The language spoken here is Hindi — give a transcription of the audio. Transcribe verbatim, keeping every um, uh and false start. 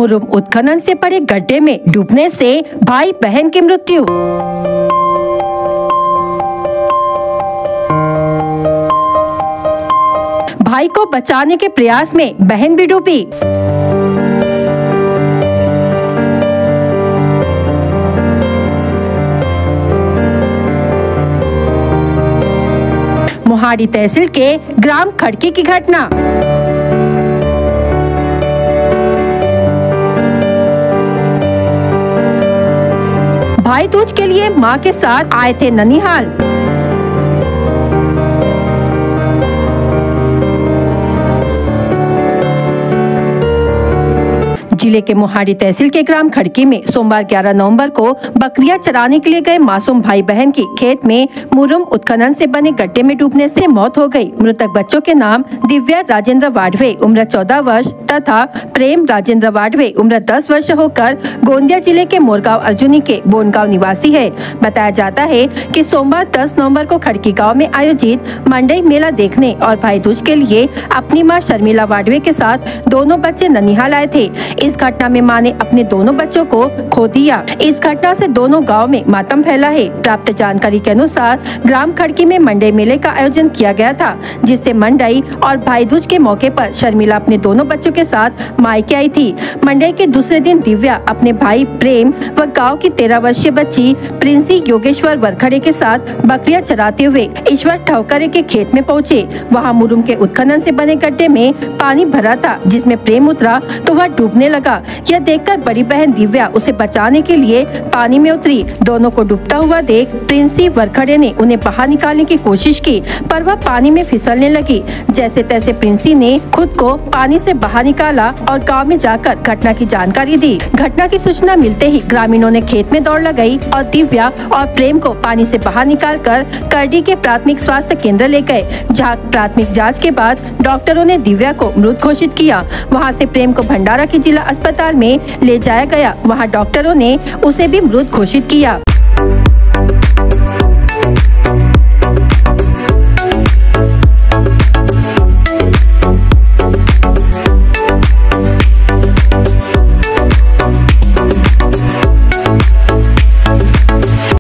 मुरुम उत्खनन से पड़े गड्ढे में डूबने से भाई बहन की मृत्यु। भाई को बचाने के प्रयास में बहन भी डूबी। मोहाड़ी तहसील के ग्राम खड़की की घटना। भाई दूज के लिए मां के साथ आए थे ननिहाल। जिले के मोहाड़ी तहसील के ग्राम खड़की में सोमवार ग्यारह नवंबर को बकरियां चराने के लिए गए मासूम भाई बहन की खेत में मुरुम उत्खनन से बने गड्ढे में डूबने से मौत हो गई। मृतक बच्चों के नाम दिव्या राजेंद्र वाडवे उम्र चौदह वर्ष तथा प्रेम राजेंद्र वाडवे उम्र दस वर्ष होकर गोंदिया जिले के मोरगांव अर्जुनी के बोनगांव निवासी है। बताया जाता है कि सोमवार दस नवंबर को खड़की गाँव में आयोजित मंडई मेला देखने और भाई दूज के लिए अपनी मां शर्मिला वाडवे के साथ दोनों बच्चे ननिहाल आए थे। इस घटना में मां ने अपने दोनों बच्चों को खो दिया। इस घटना से दोनों गांव में मातम फैला है। प्राप्त जानकारी के अनुसार ग्राम खड़की में मंडई मेले का आयोजन किया गया था, जिससे मंडई और भाई दूज के मौके पर शर्मिला अपने दोनों बच्चों के साथ मायके आई थी। मंडई के दूसरे दिन दिव्या अपने भाई प्रेम व गाँव की तेरह वर्षीय बच्ची प्रिंसी योगेश्वर वरखड़े के साथ बकरियां चराते हुए ईश्वर ठौकरे के खेत में पहुँचे। वहाँ मुरुम के उत्खनन से बने गड्ढे में पानी भरा था, जिसमें प्रेम उतरा तो वह डूबने लगा। यह देखकर बड़ी बहन दिव्या उसे बचाने के लिए पानी में उतरी। दोनों को डूबता हुआ देख प्रिंसी वरखड़े ने उन्हें बाहर निकालने की कोशिश की, पर वह पानी में फिसलने लगी। जैसे तैसे प्रिंसी ने खुद को पानी से बाहर निकाला और गांव में जाकर घटना की जानकारी दी। घटना की सूचना मिलते ही ग्रामीणों ने खेत में दौड़ लगाई और दिव्या और प्रेम को पानी से बाहर निकालकर करडी के प्राथमिक स्वास्थ्य केंद्र ले गए, जहां प्राथमिक जांच के बाद डॉक्टरों ने दिव्या को मृत घोषित किया। वहां से प्रेम को भंडारा के जिला अस्पताल में ले जाया गया। वहां डॉक्टरों ने उसे भी मृत घोषित किया।